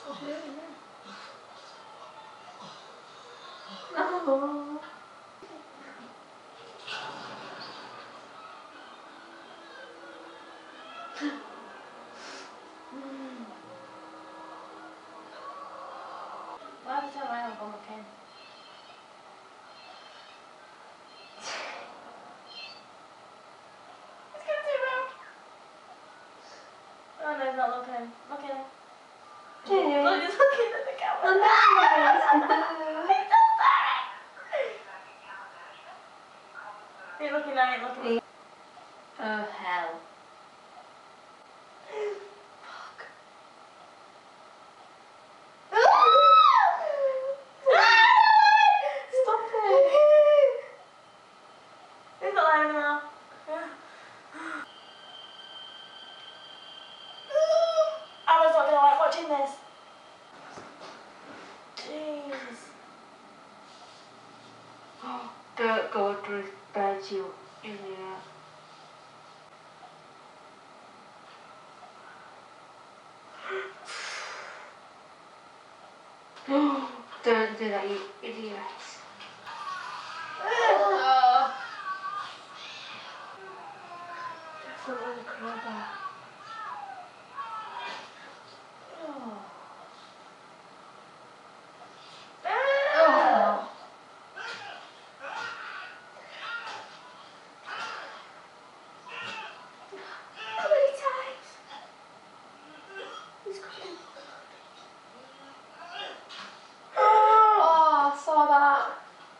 Oh. Why have I turned around and gone back in? It's going too round. Oh no, he's not looking. Looking. Okay. Look, he's looking at the camera. Oh, no. He's still staring. He's looking at it, looking. Oh, hell. Fuck. Stop it. He's not there anymore. I was not gonna like watching this. Jeez. Don't go to bed, you idiot. Don't do that, you idiot. Definitely crabber. Oh. How many times? He's coming. Oh, I saw that.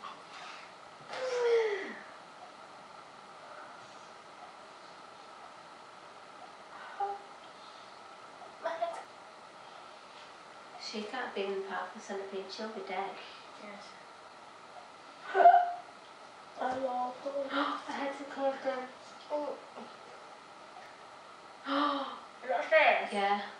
She can't be in part of the centipede, she'll be dead. Yes. I love her. The head's closed in. Oh. Is that fair? Yeah.